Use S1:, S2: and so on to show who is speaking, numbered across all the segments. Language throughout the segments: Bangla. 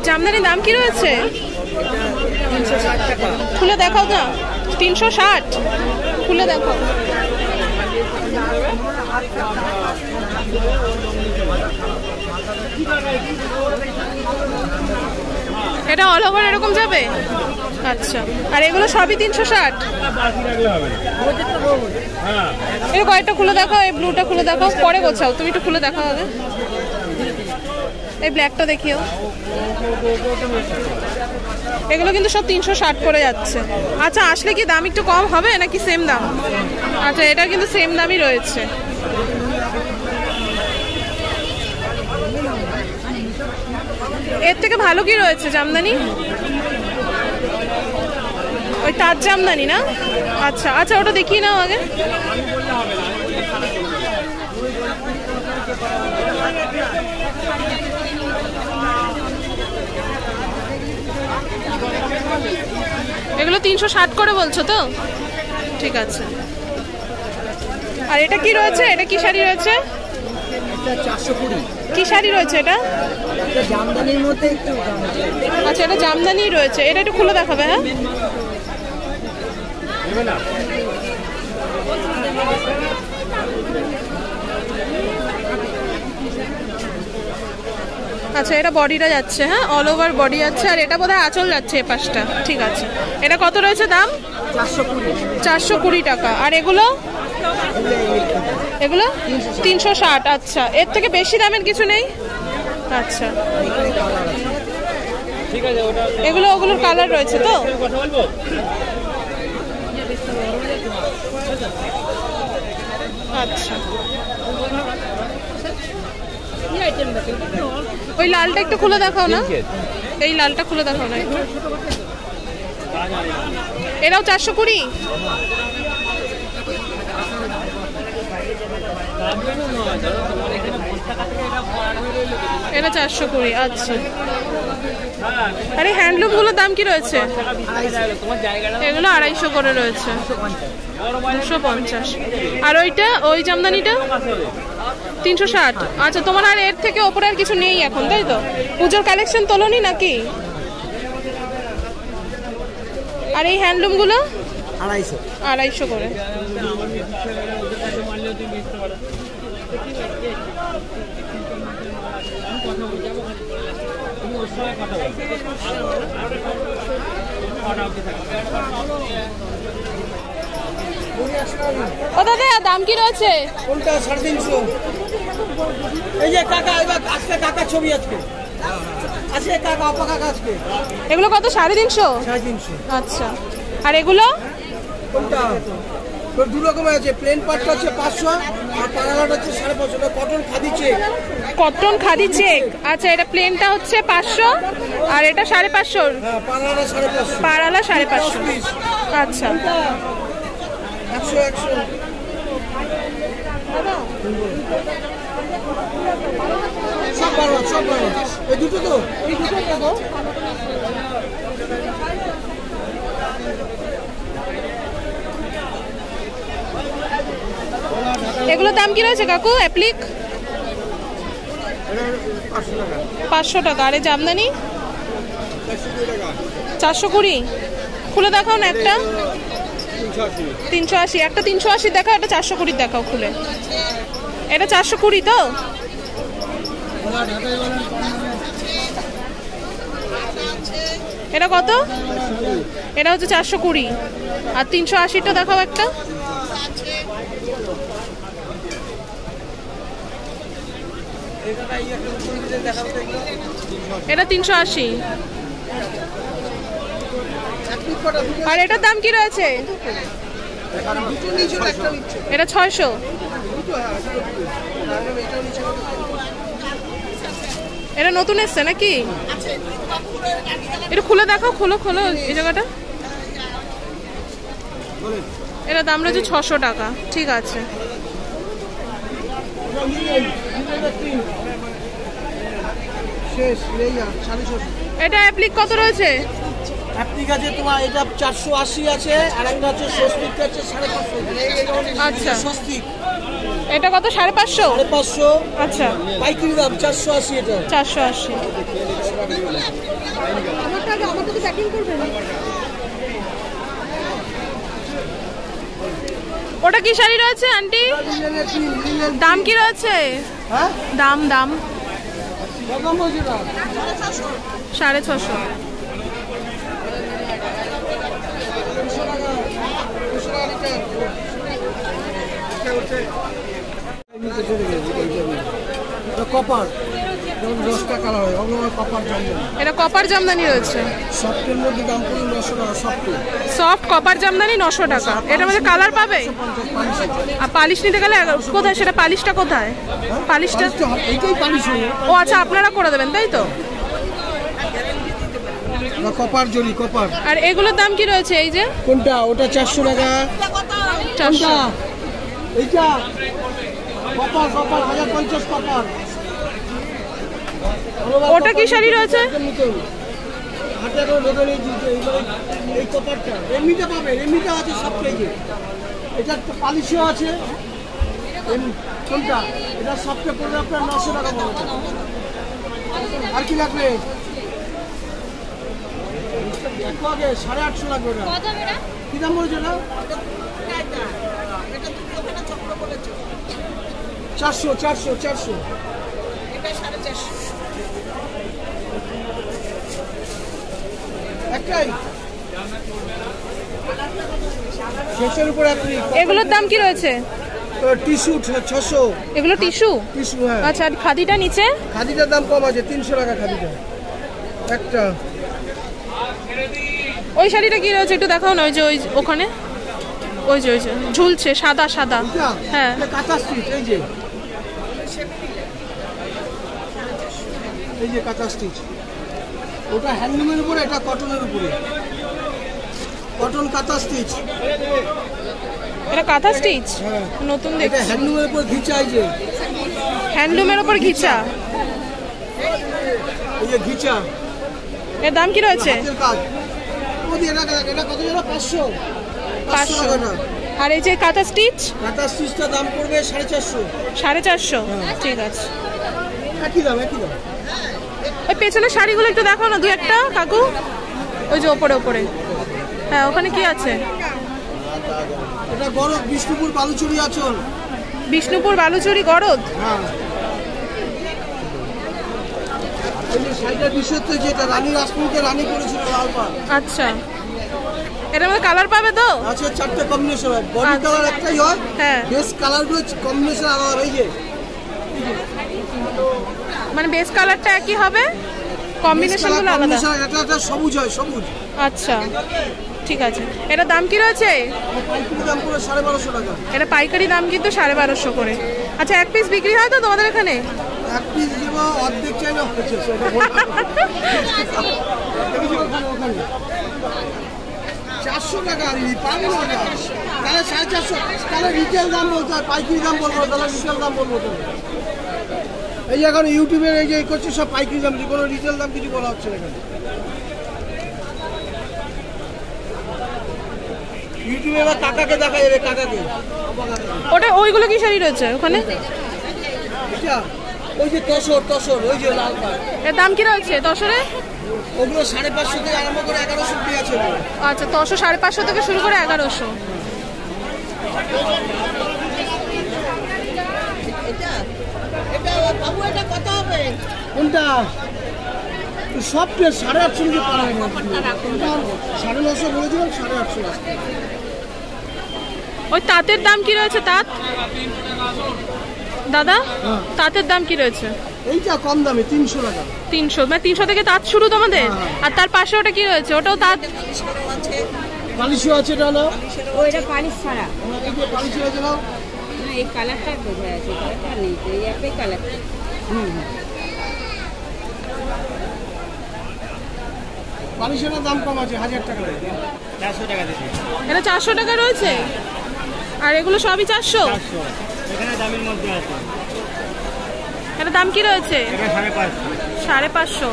S1: জামদানির দাম কি রয়েছে? খুলে দেখাও না। 360 খুলে দেখো। এটা অল ওভার এরকম যাবে? আচ্ছা, আর এগুলো সবই 360? এর কয়েকটা খুলে দেখো, এই ব্লুটা খুলে দেখো, পরে গোছাও, তুমি একটু খুলে দেখো আগে। এই ব্ল্যাকটা দেখিও। এগুলো কিন্তু সব 360 করে যাচ্ছে। আচ্ছা, আসলে কি দাম একটু কম হবে নাকি সেম দাম? আচ্ছা, এটা কিন্তু সেম দামই রয়েছে। এর থেকে ভালো কি রয়েছে জামদানি? ওই তার জামদানি না? আচ্ছা আচ্ছা, ওটা দেখিয়ে নাও আগে। এগুলো 360 করে বলছো তো? ঠিক আছে। আর এটা কি রয়েছে? এটা কি শাড়ি রয়েছে? কি শাড়ি রয়েছে এটা?
S2: জামদানির মধ্যে।
S1: আচ্ছা, এটা জামদানি রয়েছে। এটা একটু খুলে দেখাবে। হ্যাঁ, আচ্ছা, এটা বডিটা যাচ্ছে। হ্যাঁ, অল ওভার বডি যাচ্ছে। আর এটা বোধহয় আঁচল যাচ্ছে এ পাশটা। ঠিক আছে। এটা কত রয়েছে দাম? 420 টাকা। আর এগুলো? এগুলো 360। আচ্ছা, এর থেকে বেশি দামের কিছু নেই? আচ্ছা, এগুলো ওগুলোর কালার রয়েছে তো? আচ্ছা, ওই লালটা একটু খুলে দেখাও না। এই লালটা খুলে দেখাও না একটু। এটাও 420? এটা 420। আচ্ছা, আরে হ্যান্ডলুম গুলোর দাম কি রয়েছে? এগুলো 250 করে রয়েছে। 250। আর ওইটা, ওই জামদানিটা 360। আচ্ছা, তোমার আর এর থেকে ওপরে আর কিছু নেই এখন, তাই তো? পুজোর কালেকশন তোলোনি নাকি? আর এই হ্যান্ডলুম গুলো 250 করে। ও দাদা, দাম কি রয়েছে?
S2: কোনটা? 350। এই যে কাকা, এবার আজকে কাকা ছবি আজকে আছে, কাকা আপা কাকা আজকে।
S1: এগুলো কত? 350? আচ্ছা, আর এগুলো?
S2: কোনটা? দু রকমের আছে। প্লেন পাটটা হচ্ছে 500 আর পাড়ালাটা হচ্ছে 550। Cotton khadi check.
S1: Cotton khadi check. আচ্ছা, এটা প্লেনটা হচ্ছে 500 আর এটা 550।
S2: হ্যাঁ, পাড়ালা 550।
S1: পাড়ালা 550। আচ্ছা,
S2: 100 সব বারো। এই দুটো তো? এই দুটো দেবো।
S1: এগুলোর দাম কি রয়েছে কাকু? অ্যাপ্লিক 500 টাকা। আর এই জামদানি 420। খুলে দেখাও না একটা। 380। একটা 380 দেখাও, এটা 420 দেখাও খুলে। এটা 420 তো? এটা কত? এটা হচ্ছে 420। আর 380টা দেখাও একটা। এটা 380। আর এটার দাম কি রয়েছে? এটা 600। এটা নতুন এসছে নাকি? এটা খুলে দেখাও। খোলো এই জায়গাটা। এটা দাম রয়েছে 600 টাকা। ঠিক আছে। এটা অ্যাপ্লিক কত রয়েছে?
S2: অ্যাপ্লিক আছে তোমার, এটা 480 আছে। আর একটা হচ্ছে স্বস্তিক আছে 550।
S1: আচ্ছা,
S2: স্বস্তিক
S1: এটা কত? 550।
S2: 550।
S1: আচ্ছা,
S2: পাইকারি দাম 480। এটা
S1: 480। ওটা কি শাড়ি রয়েছে আন্টি? দাম কি রয়েছে? দাম দাম 650।
S2: কপার 10টা কালার হয়, কপার জামদানি।
S1: এটা কপার জামদানি রয়েছে,
S2: সফটের মধ্যে দাম পড়ে 900 টাকা।
S1: সফট কপার জামদানি 900 টাকা। এটার মধ্যে কালার পাবে? আর পালিশ নিতে গেলে কোথায় সেটা? পালিশটা কোথায়? পালিশটা
S2: এইটাই পালিশ হবে।
S1: ও আচ্ছা, আপনারা করে দেবেন তাই তো?
S2: কপার জরি কপার।
S1: আর এগুলোর দাম কি রয়েছে? এই যে
S2: কোনটা? ওটা 400 টাকা।
S1: 400।
S2: এইটা কপার 1050 কপার।
S1: ওটা কি শাড়ি রয়েছে?
S2: এই কপারটা এমনিটা পাবে, এমনিটা আছে সব পেজে। এটা পালিশও আছে। কোনটা? এটা সবটা পড়বে আপনার 900 টাকা পড়বে। আর কি লাগবে? দেখো আগে 850 লাগবে। ওটা কি দাম বলছো না? 400। একটাই শেষের উপর আপনি।
S1: এগুলোর দাম কি রয়েছে?
S2: টিস্যু 600।
S1: এগুলো টিস্যু?
S2: হ্যাঁ।
S1: আচ্ছা, আর খাদিটা নিচে?
S2: খাদিটার দাম কম আছে, 300 টাকা খাদিটা একটা।
S1: ওই শাড়িটা কি রয়েছে একটু দেখাও না। ওই যে ওখানে ওই যে ঝুলছে সাদা। হ্যাঁ,
S2: কাঁচা স্টিচ। এই যে কাঁচা স্টিচ। ওটা হ্যান্ডলুমের উপরে, এটা কটনের উপরে। কটন কাঁথা স্টিচ।
S1: এটা কাঁথা স্টিচ?
S2: হ্যাঁ,
S1: নতুন দেখছি।
S2: এটা হ্যান্ডলুমের উপর ঘিচা। এই যে
S1: হ্যান্ডলুমের উপর ঘিচা।
S2: এই যে ঘিচা।
S1: এর দাম কি রয়েছে?
S2: হাতের কাজ। এটা কত জানো? 500 টাকা।
S1: আর এই যে কাঁথা স্টিচ?
S2: কাঁথা স্টিচটা দাম পড়বে 450।
S1: 450? ঠিক আছে।
S2: একই দাম।
S1: ওই পেছনের শাড়িগুলো একটু দেখাও না, দু একটা কাকু। ওই যে ওপরে। হ্যাঁ, ওখানে কি আছে?
S2: এটা গরদ, বিষ্ণুপুর বালুচুরি আঁচল।
S1: বিষ্ণুপুর বালুচুরি গরদ?
S2: হ্যাঁ। এই যে শাড়িটার বিষয় তো, যেটা রানী রাসমণিকে রানী করেছিল, লাল পাড়।
S1: আচ্ছা, এটার মধ্যে কালার পাবে তো?
S2: আচ্ছা, 4টে কম্বিনেশন হয়। বডি কালার একটাই হয়।
S1: হ্যাঁ,
S2: বেস কালারগুলো কম্বিনেশন আলাদা। এই যে
S1: মানে বেস কালারটা একই হবে, কম্বিনেশনগুলো আলাদা।
S2: এটা সবুজ হয়, সবুজ।
S1: আচ্ছা, ঠিক আছে। এটা দাম কি রয়েছে?
S2: পাইকারি দাম পুরো 1250 টাকা।
S1: এটা পাইকারি দাম কিন্তু 1250 করে। আচ্ছা, এক পিস বিক্রি হয় তো তোমাদের এখানে?
S2: এক পিস দেব, অর্ধেক চাই না। 400 টাকা পাবে না। তাহলে 450। তাহলে রিটেল দাম বলতে হয়, পাইকারি দাম বলবো। তাহলে রিটেল দাম বলবো। এই যে এখন ইউটিউবের এই যে করছে সব পাইকারি দাম, কোনো রিটেল দাম কিছু বলা হচ্ছে না এখানে। ইউটিউবে এবার কাকাকে দেখা যাবে, কাকাকে।
S1: ওটা ওইগুলো কি শাড়ি রয়েছে ওখানে?
S2: ওই যে তসর, ওই যে লাল পাড়।
S1: এর দাম কি রয়েছে তসরে?
S2: ওগুলো 550 থেকে আরম্ভ করে 1100 অব্দি আছে।
S1: আচ্ছা, তসর 550 থেকে শুরু করে 1100।
S2: কোনটা? সব 850 দিয়ে পারা হয় না। 950 বলেছিলাম, 850।
S1: ওই তাঁতের দাম কি রয়েছে? তাঁত দাদা, তাঁতের দাম কি রয়েছে?
S2: এইটা কম দামে 300 টাকা।
S1: 300? মানে 300 থেকে তাঁত শুরু তোমাদের? আর তার পাশে ওটা কি রয়েছে? ওটাও তাঁত?
S2: পালিশও আছে। এটা হলো
S3: ওইটা পালিশ ছাড়া।
S2: পালিশ আছে না?
S3: এই কালারটা বোঝা আছে, কালারটা নেই, এই একই কালার।
S2: পালিশের দাম কম আছে, 1000 টাকা। 400 টাকা দিচ্ছি।
S1: এটা 400 টাকা রয়েছে। আর এগুলো সবই 400?
S2: এখানে দামের মধ্যে আছে।
S1: এটা দাম কি রয়েছে?
S2: এটা 550।
S1: 550?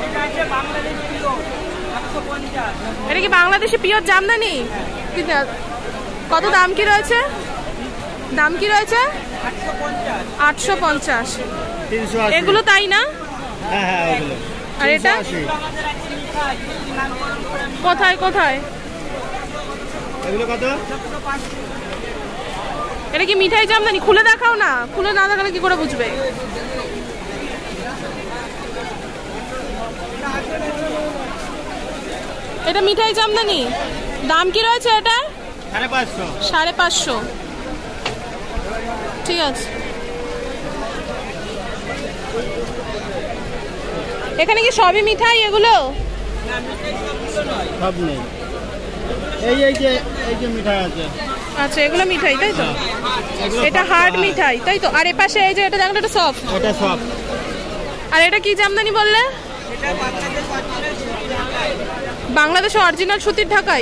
S1: এটা কি বাংলাদেশি পিওর জামদানি? কত দাম কি রয়েছে? দাম কি রয়েছে? 850। এগুলো তাই না?
S2: হ্যাঁ,
S1: আর এটা কোথায় কোথায়?
S2: এগুলো কত?
S1: এটা কি মিঠাই জামদানি? খুলে দেখাও না, খুলে না দেখালে কি করে বুঝবে? এটা মিঠাই জামদানি। দাম কি রয়েছে এটা?
S2: 550।
S1: 550। ঠিক আছে। এখানে কি সবই মিঠাই এগুলো?
S2: সব নেই, এই যে মিঠাই আছে।
S1: আচ্ছা, এগুলো মিঠাই তাই তো? এটা হার্ড মিঠাই তাই তো? আর এপাশে এই যে এটা দেখো, এটা সফট।
S2: এটা সব।
S1: আর এটা কি জামদানি বললে? বাংলাদেশে অরিজিনাল সুতির ঢাকাই।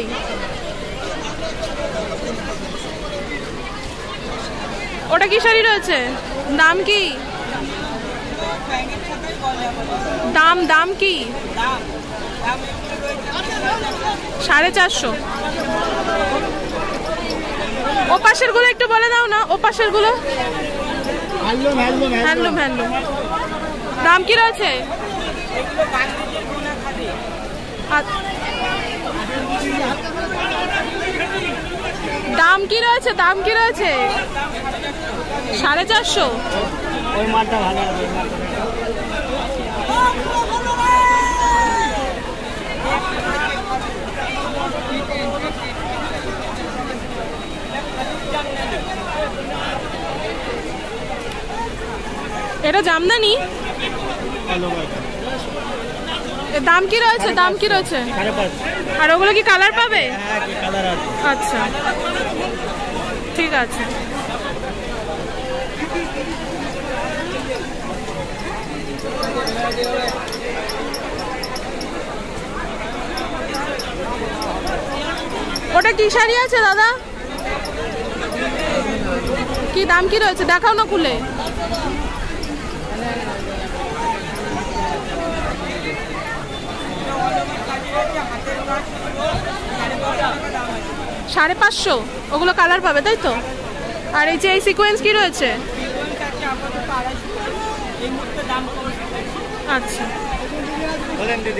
S1: ওটা কি শাড়ি রয়েছে? দাম কি? দাম কি? 450। ও পাশের গুলো একটু বলে দাও না, ও পাশের গুলো। হ্যান্ডলুম। দাম কি রয়েছে? দাম কি রয়েছে? 450।
S2: ওই মালটা ভালো।
S1: এটা জামদানি। দাম কি রয়েছে?
S2: 550।
S1: আর ওগুলো কি কালার পাবে?
S2: হ্যাঁ, কি কালার আছে।
S1: আচ্ছা, ঠিক আছে। ওটা কি শাড়ি আছে দাদা? কি দাম কি রয়েছে? দেখাও না খুলে। $550। ওগুলো কালার পাবে তাই তো? আর এই যে এই সিকোয়েন্স কি রয়েছে? আচ্ছা,
S2: বলেন দিদি।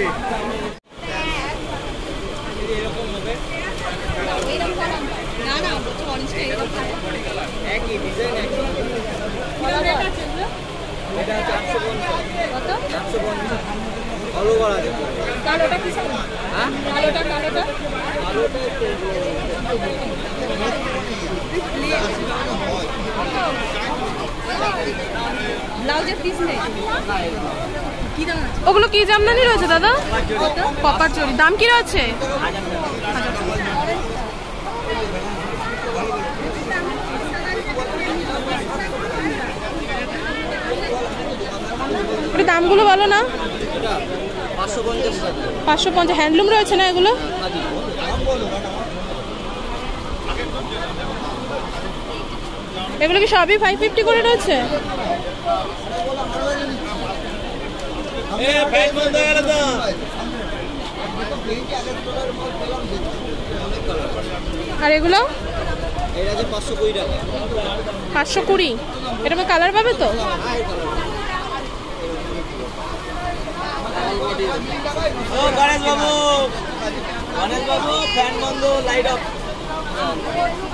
S1: ওগুলো কি জামদানি রয়েছে দাদা? কপার চুড়ি। দাম কি রয়েছে? দামগুলো বলো না। 550। হ্যান্ডলুম রয়েছে না এগুলো? এগুলো কি সবই 550 করে রয়েছে? আর এগুলো 520। এটা কালার পাবে তো?
S4: গণেশ বাবু, ফ্যান বন্ধ, লাইট অফ।